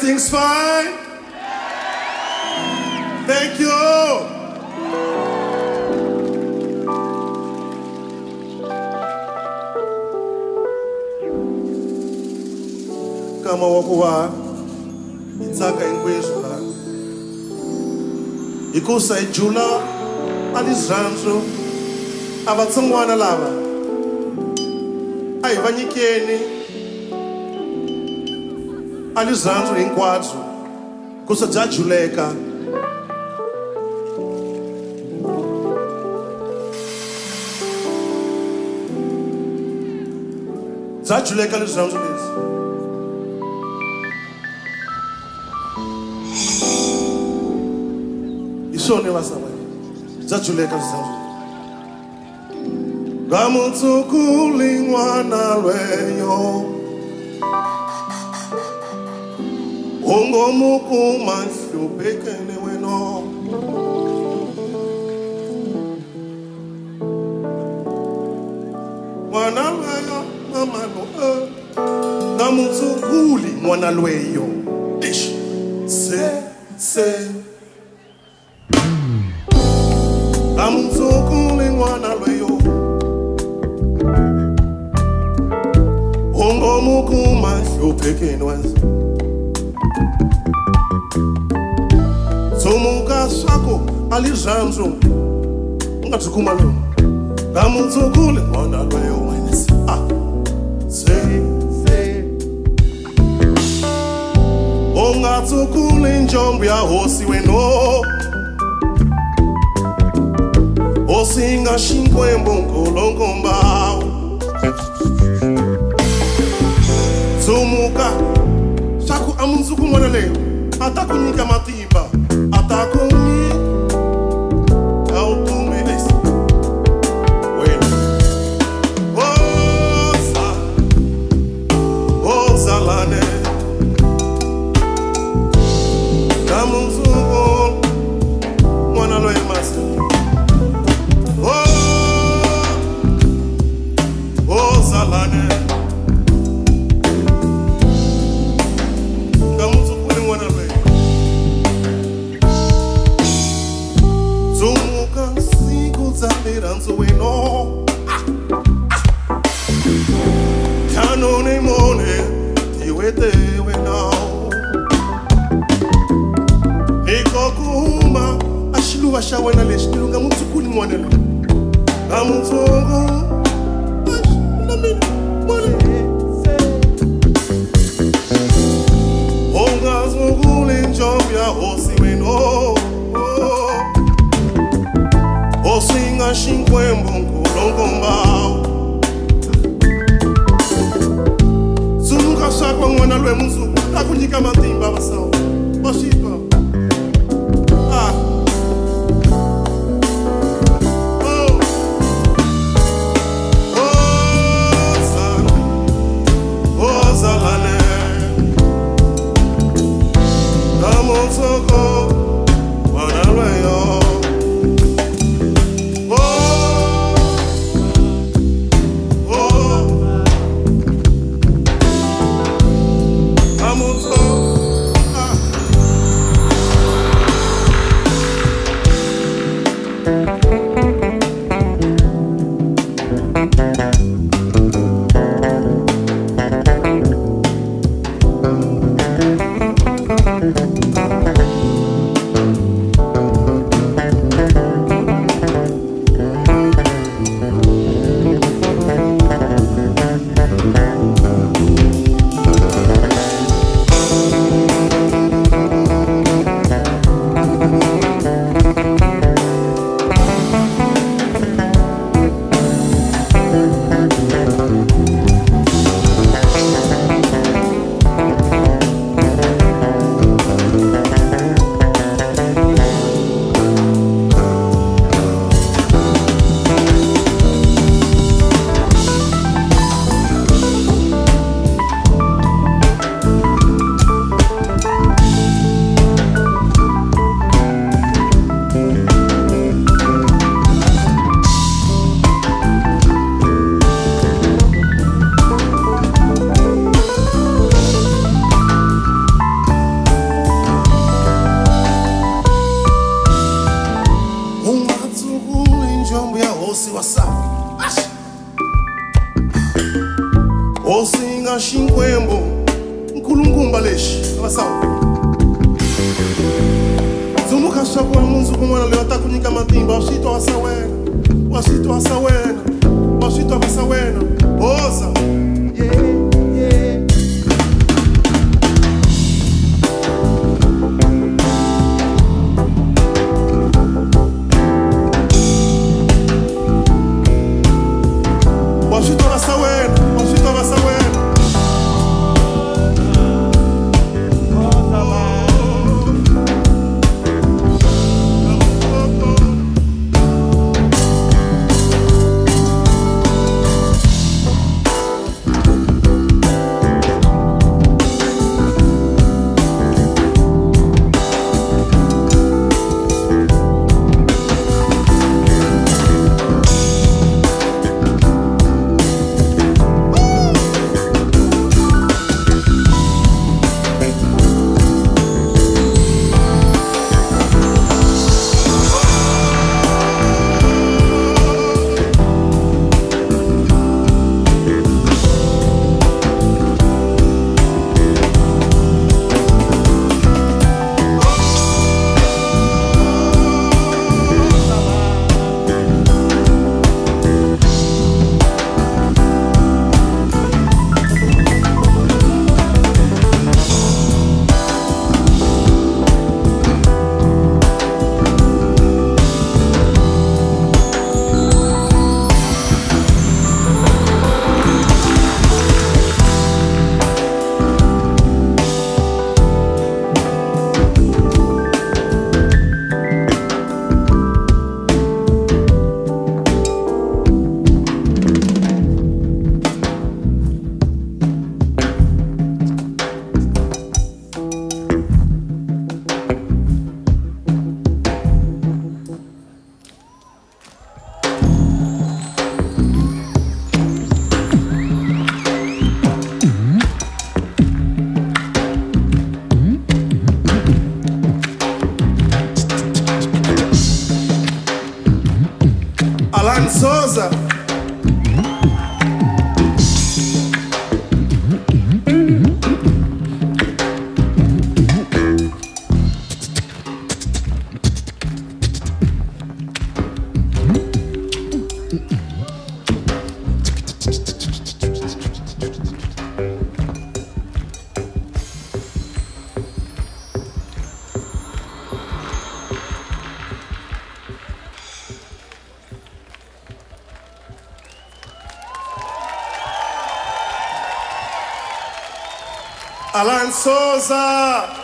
Everything's fine. Thank you. Kama wakuwa itaka ingwezula ikusa ijula alizranzo abatsongwana lava ai vanyikeni alizranzo hinkwabyo kusa bya juleka bya juleka alizranzo lezi isone wasaba bya juleka alizranzo gamutsukuli mwana lweyo Ongo muku mansu pekene weno Mwana lweyo mama no Namutsukuli mwana lweyo Ish Se Namutsukuli mwana lweyo Ongo muku mansu pekene weno Somuka sako alizanzo Ngatukuma lo Gamutsukule mwana lweyo wenesi Se Ongatsukule njombi ya hosi weno Osinga shinkwe mbongo longombao Somuka sako amunzuku mwana leo Atakunyika matimba Atakumi Autumedes Bueno Oza lane Kamuzugo Mwana loe masi Oza lane Kamuzugo mwana loe Ranzo weno Kanone mone Tiwete weno Niko kuhuma Ashilu washa wena leshilu Ngamutsukuli mwanelo Ngamutsuku Ongatsukuli njombi ya hosi weno Osinga shinkwembo nkolongombao Zumuka sakwa mwana lwe muzu Takunyika matimba basao Bashitwa Ozalane Namotsoko Mwana lweyo njombo ya hosi wasawa hosi nga shinkwembo nkulungumba leshi wasawa zumuka shakwa munzu kumwana leo takunyika matimba washito wasawena washito wasawena washito wasawena oza Souza. Alan Souza.